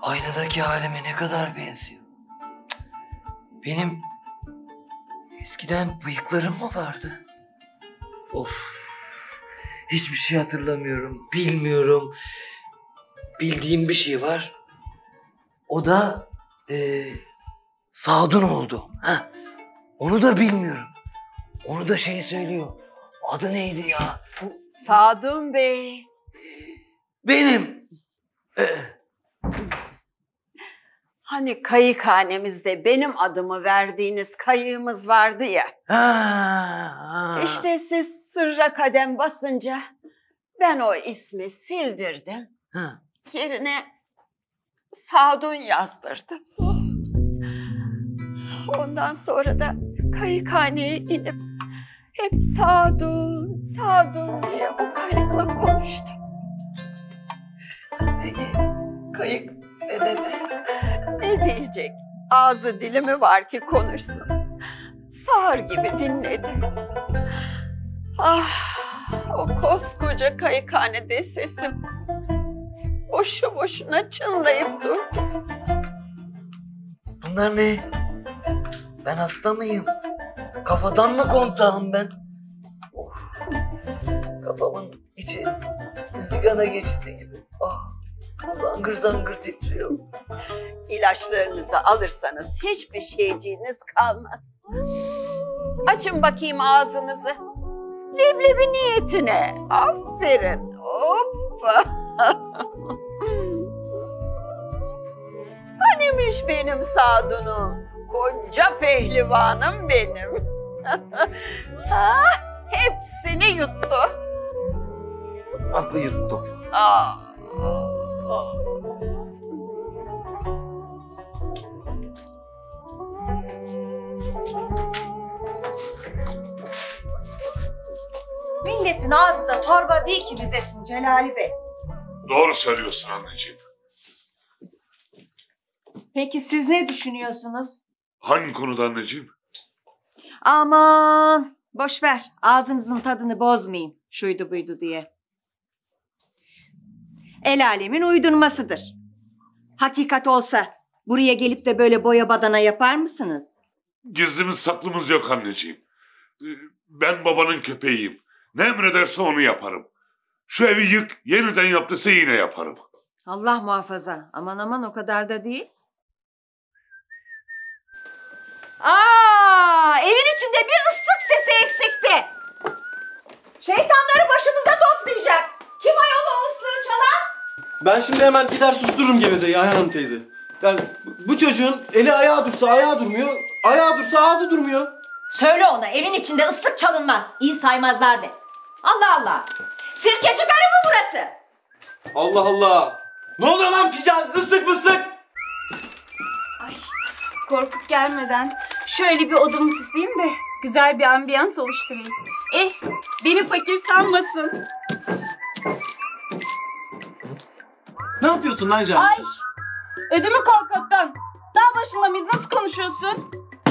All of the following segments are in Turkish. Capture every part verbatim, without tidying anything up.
aynadaki halime ne kadar benziyor. Benim eskiden bıyıklarım mı vardı? Of. Hiçbir şey hatırlamıyorum, bilmiyorum. Bildiğim bir şey var. O da e, Sadun oldu. Ha. Onu da bilmiyorum. Onu da şey söylüyor. Adı neydi ya? Sadun Bey. Benim. Ee, Hani kayıkhanemizde benim adımı verdiğiniz kayığımız vardı ya. ha, ha. İşte siz sırra kadem basınca ben o ismi sildirdim. Ha. Yerine Sadun yazdırdım. Ondan sonra da kayıkhaneye inip hep Sadun, Sadun diye o kayıkla konuştum. Peki kayık ne dedi? Ne diyecek? Ağzı dili mi var ki konuşsun? Sağır gibi dinledi. Ah, o koskoca kayıkhanede sesim boşu boşuna çınlayıp durdu. Bunlar ne? Ben hasta mıyım? Kafadan mı kontağım ben? Of. Kafamın içi zigana geçti gibi. Ah, zangır zangır titriyor. İlaçlarınızı alırsanız hiçbir şeyciğiniz kalmaz. Açın bakayım ağzınızı. Leblebi niyetine. Aferin. Hoppa. Hanimiş benim Sadun'um. Koca pehlivanım benim. Ha, hepsini yuttu. Hapı yuttum. Aa, aa. Milletin ağzı da torba değil ki büzesin Celali Bey. Doğru söylüyorsun anneciğim. Peki siz ne düşünüyorsunuz? Hangi konuda anneciğim? Aman boş ver, ağzınızın tadını bozmayayım şuydu buydu diye. El alemin uydurmasıdır. Hakikat olsa buraya gelip de böyle boya badana yapar mısınız? Gizlimiz saklımız yok anneciğim. Ben babanın köpeğiyim. Ne emrederse onu yaparım. Şu evi yık, yeniden yap dese yine yaparım. Allah muhafaza. Aman aman o kadar da değil. Aa, evin içinde bir ıslık sesi eksikti. Şeytanları başımıza toplayacak. Kim ayol o ıslığı çalan? Ben şimdi hemen gider sustururum gevezeyi Ayhan Hanım teyze. Yani bu çocuğun eli ayağı dursa ayağı durmuyor, ayağı dursa ağzı durmuyor. Söyle ona evin içinde ıslık çalınmaz. İyi saymazlar de. Allah Allah. Sirkeci karı mı burası? Allah Allah. Ne oluyor lan pijan? Islık mıslık. Ay, Korkut gelmeden şöyle bir odamı süsleyeyim de güzel bir ambiyans oluşturayım. Eh, beni fakir sanmasın. Ne yapıyorsun lan Can? Ay, ödümü Korkut'tan. Dağ başında mıyız? Nasıl konuşuyorsun?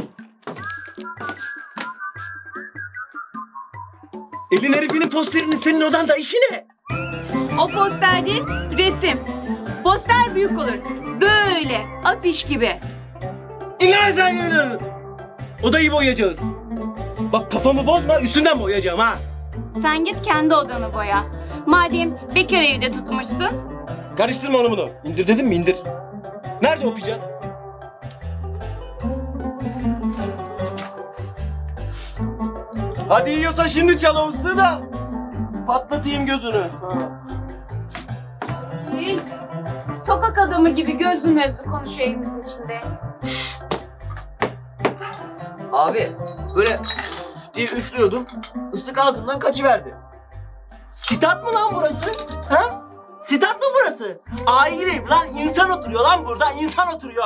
Elin herifinin posterinin senin odanda işi ne? O poster değil, resim. Poster büyük olur. Böyle, afiş gibi. İnan sen yürü. Odayı boyayacağız. Bak kafamı bozma üstünden boyayacağım ha. Sen git kendi odanı boya. Madem bekar evde tutmuşsun. Karıştırma onu bunu. İndir dedim mi indir. Nerede o pijan? Hadi yiyorsa şimdi çal o ıslığı da patlatayım gözünü. Ha. Ay, sokak adamı gibi gözlü mözlü konuşuyor evimizin içinde. Abi böyle diye üflüyordum. Islık altından kaçıverdi. Stat mı lan burası? Ha? Stat mı burası? Aile ev lan, insan oturuyor lan burada, insan oturuyor.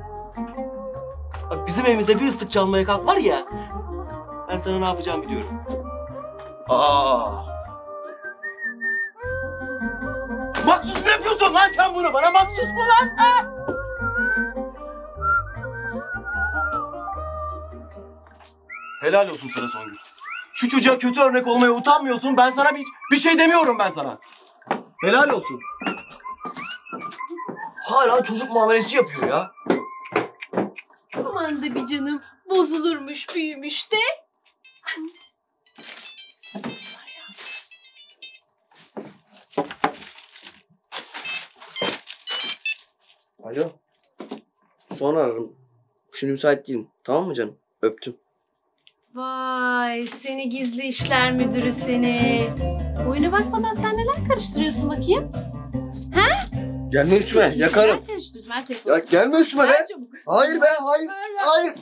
Bak bizim evimizde bir ıslık çalmaya kalk var ya, ben sana ne yapacağım biliyorum. Aa. Maksus mu yapıyorsun lan sen bunu bana? Maksus mu lan? Ha? Helal olsun sana Songül. Şu çocuğa kötü örnek olmaya utanmıyorsun. Ben sana bir, bir şey demiyorum ben sana. Helal olsun. hala çocuk muamelesi yapıyor ya. Aman da bir canım, bozulurmuş, büyümüş de. Alo. Sonra ararım. Şimdi müsait değilim. Tamam mı canım? Öptüm. Vay, seni gizli işler müdürü seni. Oyuna bakmadan sen neler karıştırıyorsun bakayım? Gelme üstüme. Yakarım. Neler karıştırıyorsun? Ver telefonu. Ya gelme üstüme be. Ver çabuk. Hayır be. Hayır. Ver, ver. Hayır.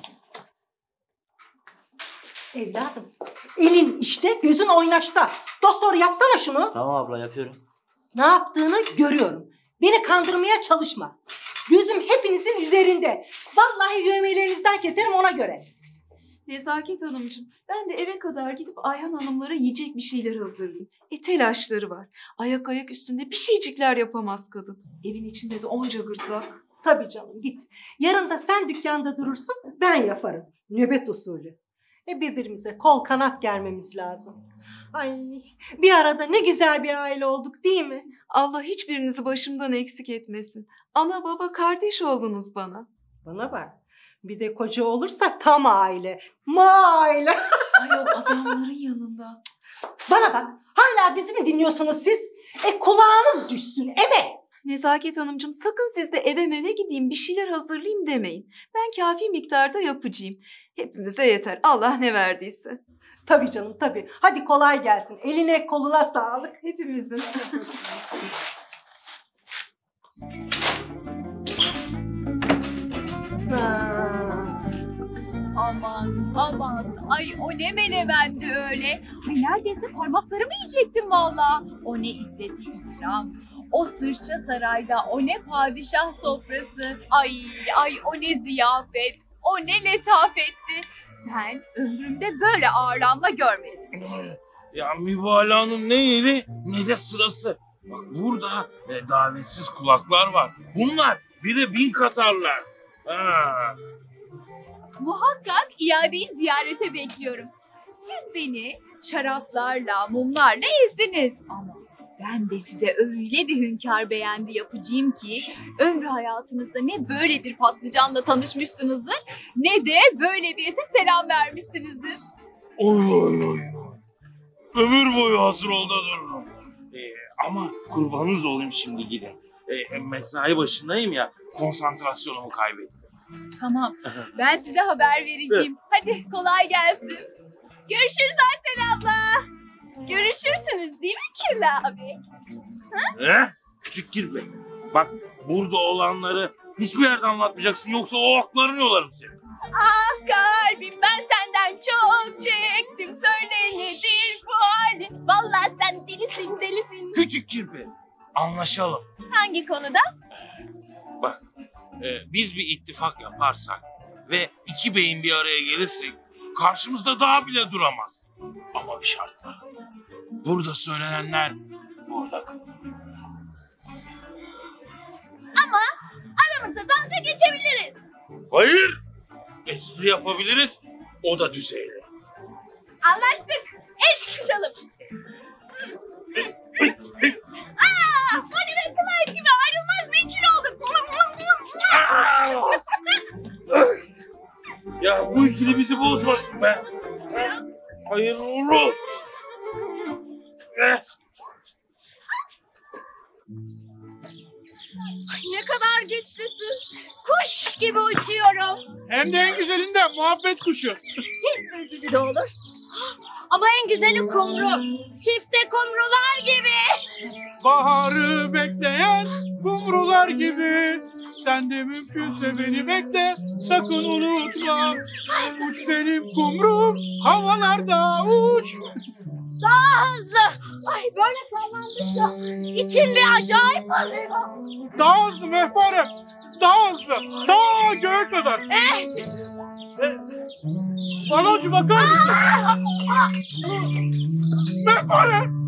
Evladım, elin işte, gözün oynaşta. Dost doğru yapsana şunu. Tamam abla yapıyorum. Ne yaptığını görüyorum. Beni kandırmaya çalışma. Gözüm hepinizin üzerinde. Vallahi yövmelerinizden keserim ona göre. Nezaket Hanımcığım, ben de eve kadar gidip Ayhan Hanımlara yiyecek bir şeyler hazırlayayım. E telaşları var. Ayak ayak üstünde bir şeycikler yapamaz kadın. Evin içinde de onca gırtlak. Tabii canım, git. Yarın da sen dükkanda durursun, ben yaparım. Nöbet usulü. E birbirimize kol kanat germemiz lazım. Ay, bir arada ne güzel bir aile olduk değil mi? Allah hiçbirinizi başımdan eksik etmesin. Ana baba kardeş oldunuz bana. Bana bak, bir de koca olursa tam aile. Maile. Ayol adamların yanında. Bana bak, hala bizi mi dinliyorsunuz siz? E kulağınız düşsün, eme. Nezaket Hanımcığım, sakın siz de eve meve gideyim bir şeyler hazırlayayım demeyin. Ben kafi miktarda yapacağım. Hepimize yeter. Allah ne verdiyse. Tabii canım, tabii. Hadi kolay gelsin. Eline koluna sağlık. Hepimizin. Aman aman, ay o ne menemendi öyle. Ay neredeyse parmaklarımı yiyecektim valla. O ne izzeti ikram. O sırça sarayda, o ne padişah sofrası. Ay ay o ne ziyafet, o ne letafetti. Ben ömrümde böyle ağırlanma görmedim. Ya mübalağanın ne yeri ne de sırası. Bak burada e, davetsiz kulaklar var. Bunlar bire bin katarlar. Ha. Muhakkak iadeyi ziyarete bekliyorum. Siz beni şaraplarla, mumlarla ezdiniz. Ama ben de size öyle bir hünkâr beğendi yapacağım ki ömrü hayatınızda ne böyle bir patlıcanla tanışmışsınızdır ne de böyle bir ete selam vermişsinizdir. Oy oy oy. Ömür boyu hazır olda dururum. Ee, ama kurbanınız olayım şimdi gidin. Ee, mesai başındayım ya, konsantrasyonumu kaybettim. Tamam, ben size haber vereceğim. Hadi kolay gelsin. Görüşürüz Aysel abla. Görüşürsünüz değil mi Kirli abi? Ha? He? Küçük kirpi. Bak burada olanları hiçbir yerde anlatmayacaksın, yoksa o aklarını yolarım seni. Ah kalbim, ben senden çok çektim. Söyle nedir bu halin? Vallahi sen delisin delisin. Küçük kirpi. Anlaşalım. Hangi konuda? Bak e, biz bir ittifak yaparsak ve iki beyin bir araya gelirsek karşımızda daha bile duramaz. Ama bir şartla. Burada söylenenler burada kalır. Ama aramızda dalga geçebiliriz. Hayır. Espri yapabiliriz. O da düzeyli. Anlaştık. El sıkışalım. Aa, hadi be Clyde gibi ayrılmaz bir ikili olduk. Ya bu ikili bizi bozmasın be. Hayırlı uğurlu olsun. Eh. Ay ne kadar güçlüsün. Kuş gibi uçuyorum. Hem de en güzelinden muhabbet kuşu. Hiç bülbülü de olur. Ama en güzeli kumru. Çifte kumrular gibi. Baharı bekleyen kumrular gibi. Sen de mümkünse beni bekle, sakın unutma. Uç benim kumrum, havalarda uç. Daha hızlı. Ay böyle sallandıkça içim bir acayip oluyor. Daha hızlı mehparem, daha hızlı. Ta göğe kadar. Evet. Bana ucu bakar mısın? Mehparem.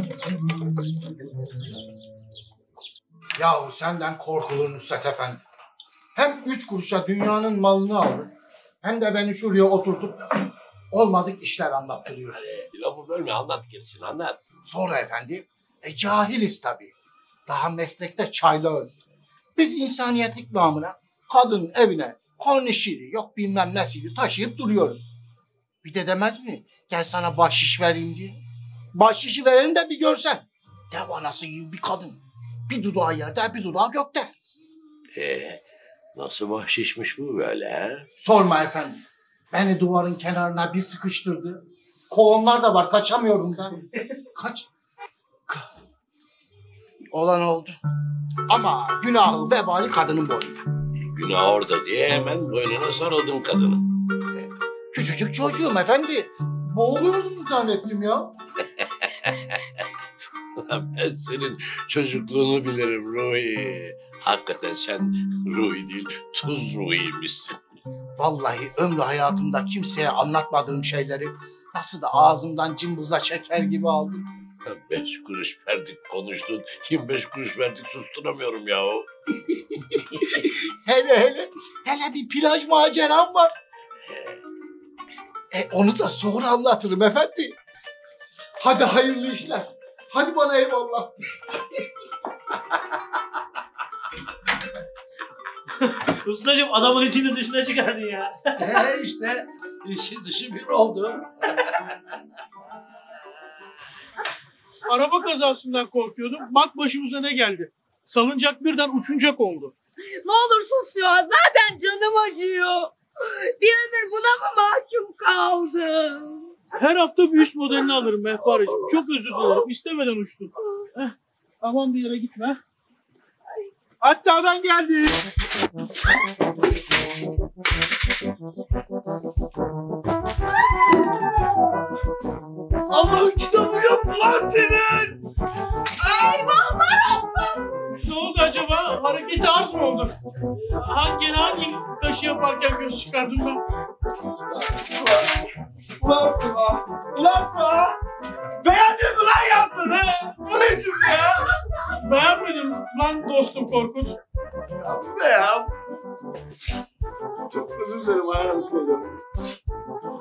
Yahu senden korkulur Nusret Efendi. Hem üç kuruşa dünyanın malını aldın, hem de beni şuraya oturtup olmadık işler anlattırıyorsun. Ee, lafı bölme, anlat gerisini anlat. Sonra efendi, e cahiliz tabii. Daha meslekte çaylağız. Biz insaniyetlik namına kadının evine kornişiydi, yok bilmem nesiydi taşıyıp duruyoruz. Bir de demez mi? Gel sana bahşiş vereyim diye. Bahşişi vereni de bir görsen. Dev anası gibi bir kadın. Bir dudağı yerde, bir dudağı gökte. Ee, nasıl bahşişmiş bu böyle ha? Sorma efendim. Beni duvarın kenarına bir sıkıştırdı. Kolonlar da var, kaçamıyorum da. Kaç. Olan oldu. Ama günahı vebali kadının boynunda. Günah orada diye hemen boynuna sarıldın kadının. Küçücük çocuğum efendi. Boğuluyordum zannettim ya. Ben senin çocukluğunu bilirim Ruhi. Hakikaten sen Ruhi değil, tuz Ruhi'ymişsin. Vallahi ömrü hayatımda kimseye anlatmadığım şeyleri nasıl da ağzımdan cımbızla çeker gibi aldım. Beş kuruş verdik konuştun, yirmi beş kuruş verdik susturamıyorum yahu. hele hele, hele bir plaj maceram var. E onu da sonra anlatırım efendi. Hadi hayırlı işler. Hadi bana eyvallah. Ustacığım adamın içini dışına çıkardın ya. He işte içi dışı bir oldu. Araba kazasından korkuyordum. Bak başımıza ne geldi. Salıncak birden uçuncak oldu. Ne olur sus ya. Zaten canım acıyor. Bir ömür buna mı mahkum kaldım? Her hafta bir üst modelini alırım Mehpareciğim. Çok özür dilerim. İstemeden uçtum. Heh, aman bir yere gitme. Hatta ben geldim. Allah'ın kitabı yok lan senin! Eyvahlar olsun! Ne oldu acaba? Hareketi arz mı oldu? Hangi, hangi kaşı yaparken göz çıkardım ben? Ulan Sıla! Ulan Sıla! Beğendin mi lan yaptığını? Bu ne şimdi ya? Beğenmedim lan dostum Korkut. Ya bu ne ya? Çok özür dilerim Ayhan teyze.